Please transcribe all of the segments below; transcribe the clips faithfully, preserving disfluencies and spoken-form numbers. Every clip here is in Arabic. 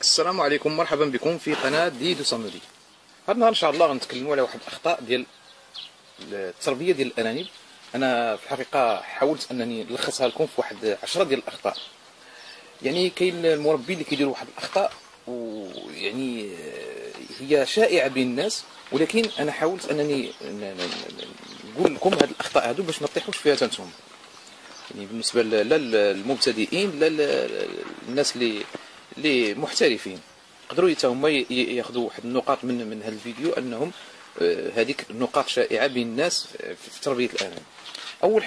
السلام عليكم، مرحبا بكم في قناه ديدو صامودي. هذا النهار ان شاء الله غنتكلموا على واحد الاخطاء ديال التربيه ديال الارانب. انا في الحقيقه حاولت انني نلخصها لكم في واحد عشرة ديال الاخطاء. يعني كاين المربين اللي كيديروا واحد الاخطاء ويعني هي شائعه بين الناس، ولكن انا حاولت انني نقول لكم هاد الاخطاء هادو باش ما تطيحوش فيها حتى نتوما. يعني بالنسبه لا للمبتدئين لا للناس اللي اللي محترفين يقدروا حتى هما ياخذوا واحد النقاط من من هذا الفيديو، انهم هذيك النقاط شائعه بين الناس في تربيه الارانب. اول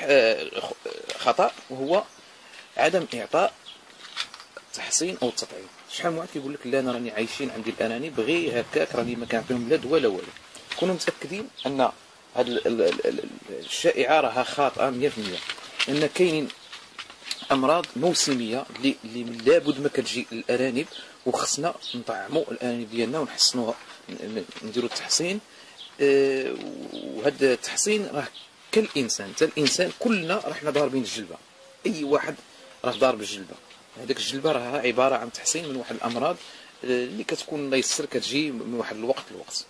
خطا وهو عدم اعطاء تحصين او التطعيم. شحال من واحد كيقول لك لا انا راني عايشين عندي الارانب غير هكاك، راني ما كنعطيهم لا دواء لا والو. كونوا متاكدين ان هذه الشائعه راها خاطئه مية في المية، ان كاينين امراض موسميه اللي اللي لابد ما كتجي للارانب، وخصنا نطعموا الارانب ديالنا ونحسنوها، نديروا التحصين. أه وهذا التحصين راه كالانسان، حتى الانسان كلنا راه حنا ضاربين الجلبه، اي واحد راه ضارب الجلبه. هذيك الجلبه راه عباره عن تحصين من واحد الامراض اللي كتكون الله يسر كتجي من واحد الوقت لوقت.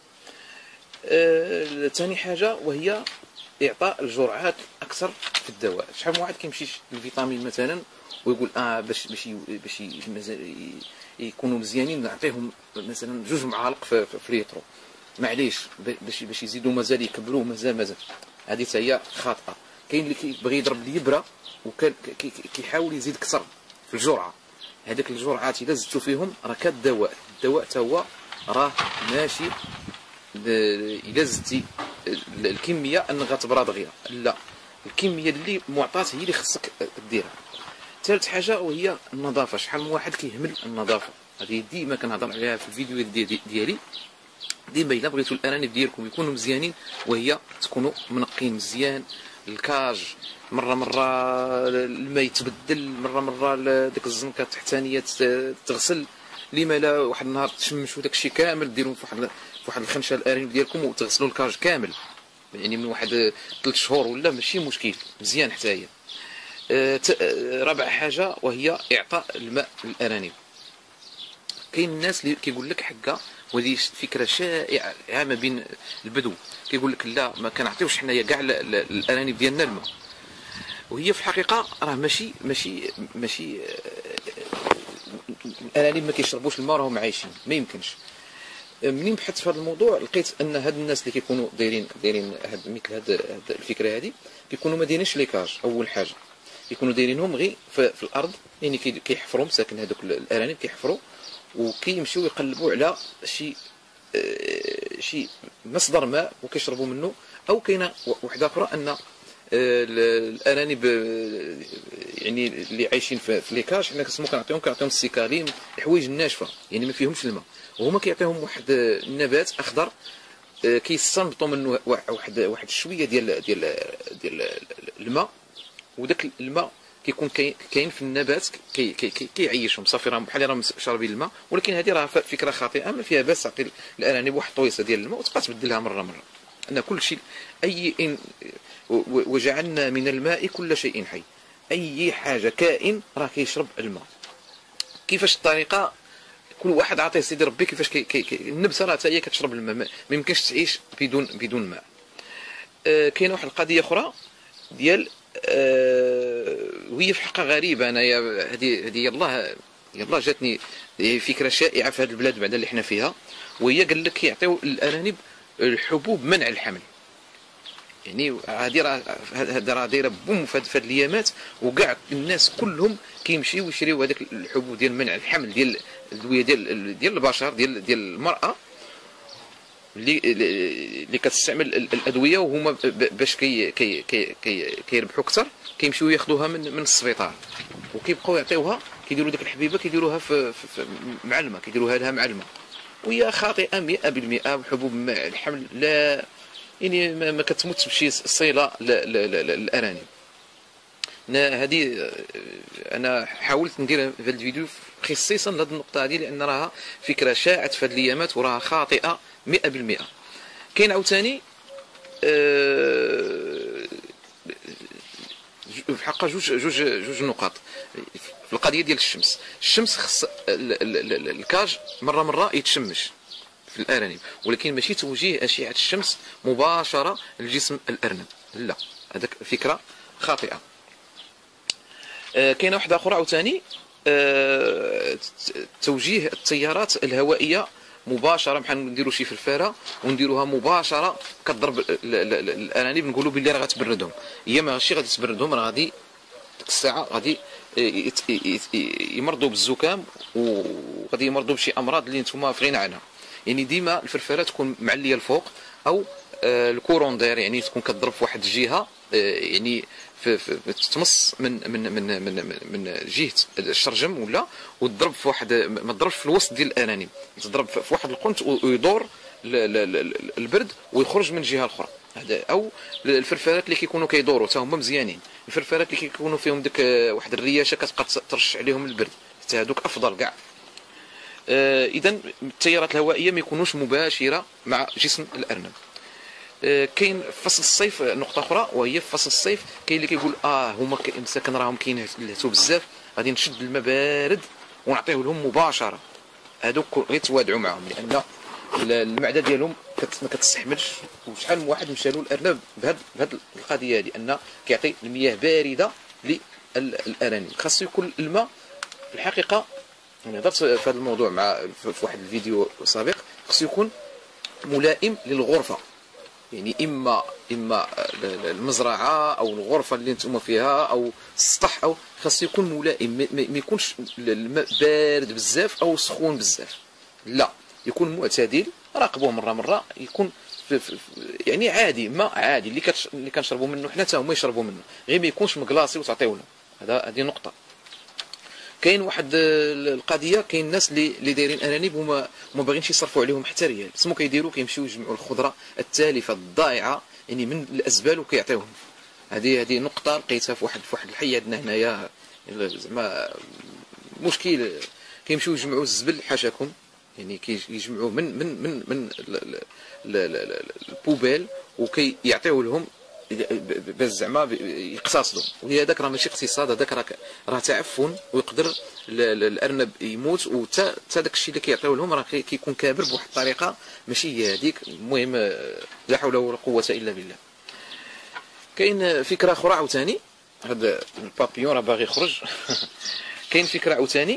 ثاني أه حاجه وهي اعطاء الجرعات اكثر في الدواء. شحال من واحد كيمشي للفيتامين مثلا ويقول اه باش باش باش يكونوا مزيانين نعطيهم مثلا جوج معالق في, في ليترو، معليش باش باش يزيدوا مازال يكبروا مازال مازال هذه حتى هي خاطئه. كاين اللي كيبغي يضرب اليبره وكان كيحاول يزيد كثر في الجرعه، هذيك الجرعات الا زدتوا فيهم راه كالدواء، الدواء حتى هو راه ماشي الا زدتي الكميه انك غتبرا دغيا، لا، الكميه اللي معطاه هي اللي خصك ديرها. ثالث حاجه وهي النظافه. شحال من واحد كيهمل النظافه، هذه ديما كنهضر عليها في الفيديو ديالي. ديما الا بغيتوا الارانب ديالكم يكونوا مزيانين وهي تكونوا منقين مزيان، الكاج مره مره الماء يتبدل، مره مره ديك الزنقه التحتانيه تغسل، لما لا واحد النهار تشمشوا داكشي كامل ديروا في واحد في واحد الخنشه الارانب ديالكم وتغسلوا الكاج كامل، يعني من واحد ثلاث شهور ولا ماشي مشكل، مزيان حتى هي. أه رابع حاجه وهي اعطاء الماء للارانب. كاين الناس اللي كيقول لك حكا، وهذه فكره شائعه عامه بين البدو، كيقول لك لا ما كنعطيوش حنايا كاع الارانب ديالنا الماء، وهي في الحقيقه راه ماشي ماشي ماشي الارانب ما كيشربوش الماء راهم عايشين، ما يمكنش. منين بحثت في هذا الموضوع لقيت ان هاد الناس اللي كيكونوا دايرين دايرين هاد مثل هاد الفكره هذه كيكونوا ما دايرينش ليكاج. اول حاجه كيكونوا دايرينهم غير في, في الارض، يعني كيحفروا مساكن هذوك الارانب كيحفروا وكيمشيو يقلبوا على شي آه شي مصدر ماء وكيشربوا منه. او كاينه وحده اخرى ان آه الارانب آه يعني اللي عايشين في, في ليكاج حنا كنسمو كنعطيهم كنعطيهم السيكاليم، الحوايج الناشفه يعني ما فيهمش الماء، وهما كيعطيهم واحد النبات اخضر آه كيستنبطوا منه واحد واحد شويه ديال ديال ديال الماء، وداك الماء كيكون كاين في النبات كي كي كيعيشهم صافي، راهم بحال راهم شاربين الماء. ولكن هذه راه فكره خاطئه، ما فيها باس تعطي الارانب واحد طويصه ديال الماء وتبقى تبدلها مره مره، ان كل شيء اي إن وجعلنا من الماء كل شيء حي، اي حاجه كائن راه كيشرب الماء. كيفاش الطريقه؟ كل واحد عطيه سيدي ربي كيفاش كي كي النبته راه حتى هي كتشرب الماء، ما يمكنش تعيش بدون بدون ماء. آه كاينه واحد القضيه اخرى ديال أه وهي في الحقيقه غريبه، انا هذه هذه يلاه يلاه جاتني فكره شائعه في هذه البلاد بعد اللي حنا فيها، وهي قال لك كيعطيو الارانب الحبوب منع الحمل. يعني هذه راه هذه راه دايره بوم في هذه الايامات، وكاع الناس كلهم كيمشيو يشريو هذيك الحبوب ديال منع الحمل ديال الادويه ديال ديال البشر ديال ديال المراه اللي اللي كتستعمل الادويه، وهما باش كي كي كي كيربحوا اكثر كيمشيو ياخذوها من من السبيطار وكيبقاو يعطيوها، كيديروا ديك الحبيبه كيديروها في, في, في مع الماء، كيديروها لها مع الماء، وهي خاطئه مئة بالمئة. وحبوب الحمل لا يعني ما, ما كتموتش بشي صيله للارانب. هذه انا حاولت ندير في هذا الفيديو خصيصا لهذه النقطه هذه، لان راها فكره شاعت في هذه الايامات وراها خاطئه مئة بالمئة. كاين عاوتاني أه في الحقيقه جوج جوج جوج نقاط. في القضيه ديال الشمس. الشمس خص الكاج مره مره يتشمش في الارانب، ولكن ماشي توجيه اشعه الشمس مباشره لجسم الارنب، لا، هذاك فكره خاطئه. آه كاينه واحده اخرى عاوتاني، آه توجيه التيارات الهوائيه مباشره، بحال نديروا شي فرفاره ونديروها مباشره كتضرب الارانب، نقولوا باللي راه غتبردهم. هي ماشي غادي تبردهم، راه غادي ديك الساعه غادي يمرضوا بالزكام وغادي يمرضوا بشي امراض اللي نتوما في غنى عنها. يعني ديما الفرفره تكون معليه الفوق، او الكورون داير، يعني تكون كتضرب في واحد الجهه، يعني في في تمص من من من من من جهه الشرجم ولا، وتضرب في واحد، ما تضربش في الوسط ديال الارانب، تضرب في واحد القنت ويدور البرد ويخرج من الجهه الاخرى. هذا او الفرفارات اللي كيكونوا كيدوروا حتى هما مزيانين، الفرفارات اللي كيكونوا فيهم ديك واحد الرياشه كتبقى ترش عليهم البرد، حتى هذوك افضل كاع. آه اذا التيارات الهوائيه ما يكونوش مباشره مع جسم الارنب. آه كاين في فصل الصيف نقطه اخرى، وهي في فصل الصيف كاين اللي كيقول اه هما مساكن راهم كينهتوا بزاف، غادي نشد الماء بارد ونعطيه لهم مباشره. هذوك غير توادعوا معهم، لان المعده ديالهم ما كتستحملش. وشحال من واحد مشى له الارنب بهذه بهذه القضيه هذه، ان كيعطي المياه بارده للارانب. خاصو يكون الماء في الحقيقه، انا هضرت في هذا الموضوع مع في واحد الفيديو سابق، خاصو يكون ملائم للغرفه. يعني اما اما المزرعه او الغرفه اللي نتوما فيها او السطح، او خاصو يكون ملائم، ما يكونش الماء بارد بزاف او سخون بزاف، لا، يكون معتدل. راقبوه مره مره، يكون في في يعني عادي، ماء عادي اللي كتش... اللي كنشربوا منه حنا حتى هما يشربوا منه، غير ما يكونش مكلاصي وتعطيو لهم. هذا هذه نقطه. كاين واحد القضيه، كاين الناس اللي اللي دايرين ارانب وما ما باغينش يصرفوا عليهم حتى ريال، سمو كيديروا كيمشيو يجمعوا الخضره التالفه الضائعه يعني من الازبال وكيعطيوهم. هذه هذه نقطه لقيتها في واحد في واحد الحي عندنا هنايا، زعما مشكل. كيمشيو يجمعوا الزبل حاشاكم، يعني كيجمعوه من من من من البوبيل وكيعطيوه لهم باش زعما يقتصدوا. وهذاك راه ماشي اقتصاد، هذاك راه راه تعفن، ويقدر الارنب يموت، وتا تا داك الشيء اللي كيعطيوه لهم راه كيكون كابر بواحد الطريقه ماشي هي هذيك. المهم لا حول ولا قوه الا بالله. كاين فكره اخرى عاوتاني، هذا البابيون راه باغي يخرج. كاين فكره عاوتاني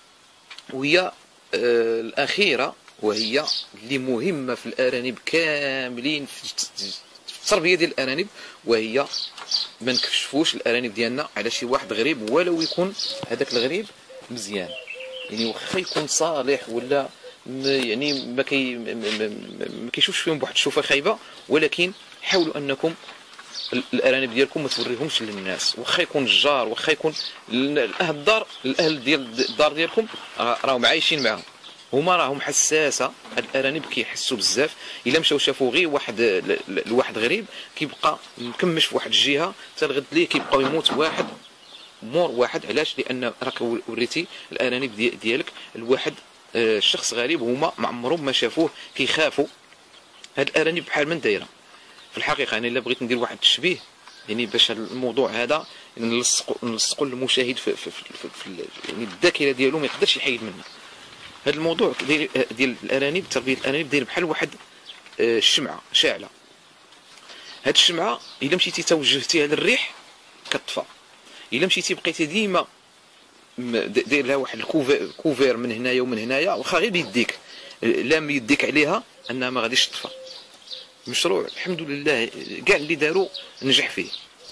وهي آه الاخيره، وهي اللي مهمه في الارانب كاملين، في التربيه ديال الارانب، وهي ما نكشفوش الارانب ديالنا على شي واحد غريب، ولو يكون هذاك الغريب مزيان. يعني واخا يكون صالح ولا يعني ما كي ما كيشوفش فيهم بواحد الشوفه خايبه، ولكن حاولوا انكم الارانب ديالكم ما توريهمش للناس. واخا يكون الجار، واخا يكون الاهل الدار، الاهل ديال الدار ديالكم راهم عايشين معاهم، هما راهم حساسه. هاد الارانب كيحسوا بزاف. الا مشاو شافوا غير واحد لواحد غريب كيبقى مكمش في واحد الجهه حتى الغد ليه كيبقاو يموت واحد مور واحد. علاش؟ لان راك وريتي الارانب ديالك لواحد الشخص غريب، هما ما عمرهم ما شافوه، كيخافوا. هاد الارانب بحال من دايره في الحقيقه. يعني الا بغيت ندير واحد التشبيه يعني باش هذا الموضوع هذا نلصقوا نلصقوا للمشاهد في, في, في, في, في يعني الذاكره ديالو ما يقدرش يحيد منها. هذا الموضوع ديال ديال الارانب، تربيه الارانب داير بحال واحد الشمعه شاعله. هاد الشمعه الا مشيتي توجهتيها للريح كتطفى، الا مشيتي بقيتي ديما داير لها واحد الكوفير من هنايا ومن هنايا، واخا غير بيديك لام يديك عليها انها ما غاديش تطفى. مشروع الحمد لله كاع اللي داروا نجح فيه.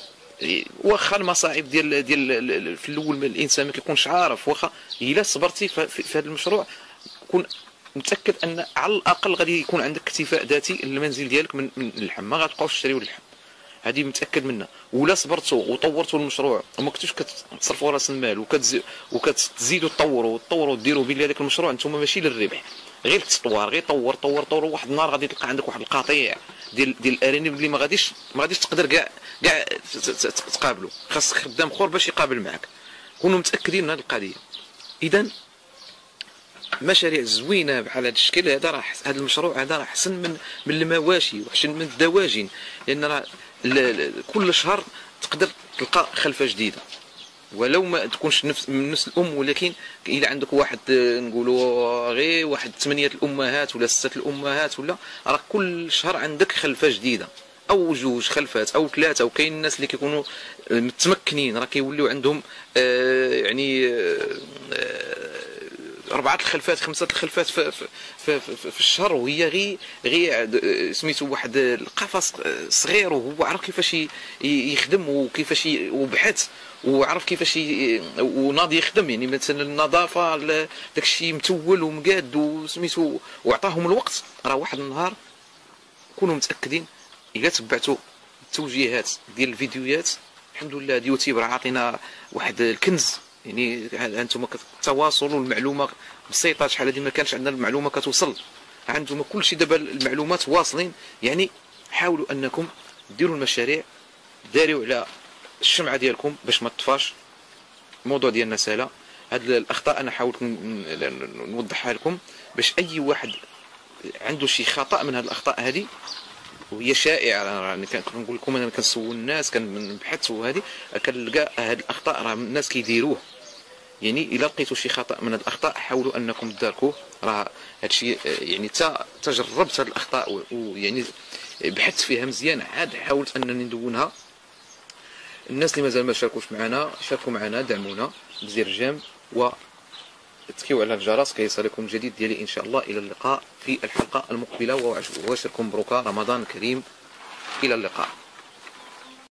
واخا المصاعب ديال ديال في الاول الانسان ما كيكونش عارف، واخا الا صبرتي في هذا المشروع كون متاكد ان على الاقل غادي يكون عندك اكتفاء ذاتي للمنزل ديالك من اللحم، ما غاتبقاوش تشريو اللحم، هذه متاكد منها. ولا صبرتوا وطورتوا المشروع وما كنتوش كتصرفوا راس المال وكتزيدوا تطوروا وتطوروا وديروا بلي هذاك المشروع انتم ماشي للربح، غير التطوير، غير طور طور طور. واحد النهار غادي تلقى عندك واحد القطيع ديال ديال الارانب اللي ما غاديش ما غاديش تقدر كاع كاع تقابلوا. خاصك خدام اخر باش يقابل معك. كونوا متاكدين من هذه القضيه. اذا مشاريع زوينه بحال هذا الشكل هذا، راه هذا المشروع هذا راه احسن من من المواشي واحسن من الدواجن، لان راه كل شهر تقدر تلقى خلفه جديده. ولو ما تكونش نفس من نفس الام، ولكن الا عندك واحد نقولوا غير واحد ثمانيه الامهات ولا سته الامهات، ولا راه كل شهر عندك خلفه جديده او جوج خلفات او ثلاثه. وكاين الناس اللي كيكونوا متمكنين راه كيوليو عندهم آه يعني آه اربعه الخلفات خمسه الخلفات في, في, في, في, في الشهر، وهي غير غير سميتو واحد القفص صغير، وهو عارف كيفاش يخدم وكيفاش وبحث وعرف كيفاش وناضي يخدم. يعني مثلا النظافه داك الشيء متول ومقاد وسميتو وعطاهم الوقت. راه واحد النهار كونوا متاكدين الا تبعتوا التوجيهات ديال الفيديوهات، الحمد لله اليوتيوب راه عطينا واحد الكنز. يعني انتم التواصل والمعلومه بسيطه، شحال هذه ما كانش عندنا المعلومه كتوصل، عندكم كل شيء دابا المعلومات واصلين. يعني حاولوا انكم ديروا المشاريع، داريوا على الشمعه ديالكم باش ما تطفاش. الموضوع ديالنا سهله، هاد الاخطاء انا حاولت نوضحها لكم باش اي واحد عنده شي خطا من هاد الاخطاء هذه، وهي شائعه. يعني كنقول لكم انا كنسول الناس كنبحث، وهذه كنلقى هاد الاخطاء راه الناس كيديروه. يعني الا لقيتوا شي خطا من هاد الاخطاء حاولوا انكم تداركوه. راه هادشي يعني تا تجربت هاد الاخطاء ويعني بحثت فيها مزيان، عاد حاولت انني ندونها. الناس اللي مازال ما شاركوش معنا شاركوا معنا، دعمونا بزر جيم وتكيو على الجرس كي يصلكم جديد ديالي ان شاء الله. الى اللقاء في الحلقه المقبله، وبشركم مبروكه رمضان كريم. الى اللقاء.